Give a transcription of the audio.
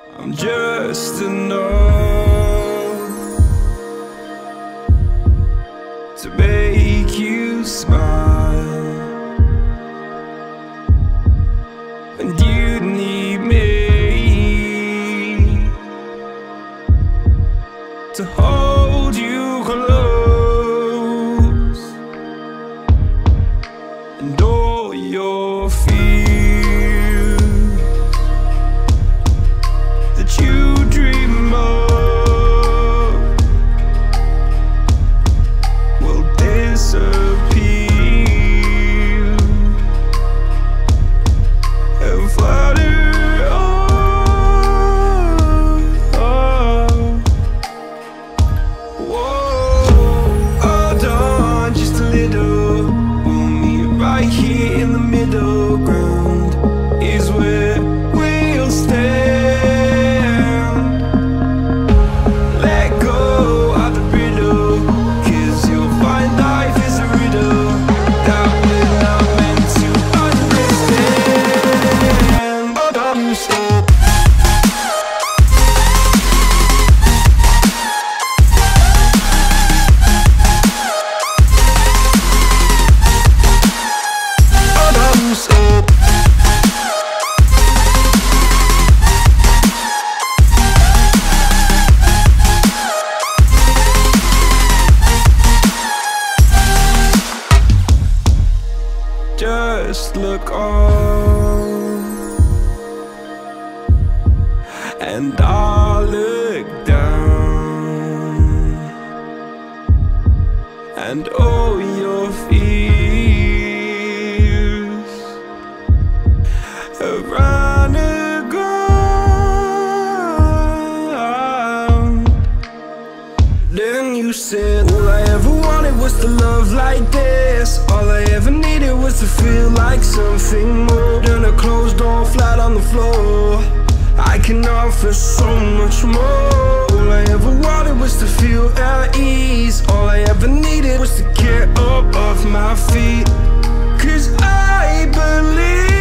I'm just enough to make you smile, and you need me to hold you close, and all your fears that you dream of will disappear and flutter on. Whoa, hold on just a little. We'll meet right here in the middle ground is where we'll stand. Just look on, and I'll look down, and all your fears have run aground. Then you said, all I ever wanted was to love like this. All I ever needed was to feel like something more than a closed door flat on the floor. I can offer so much more. All I ever wanted was to feel at ease. All I ever needed was to get up off my feet. 'Cause I believe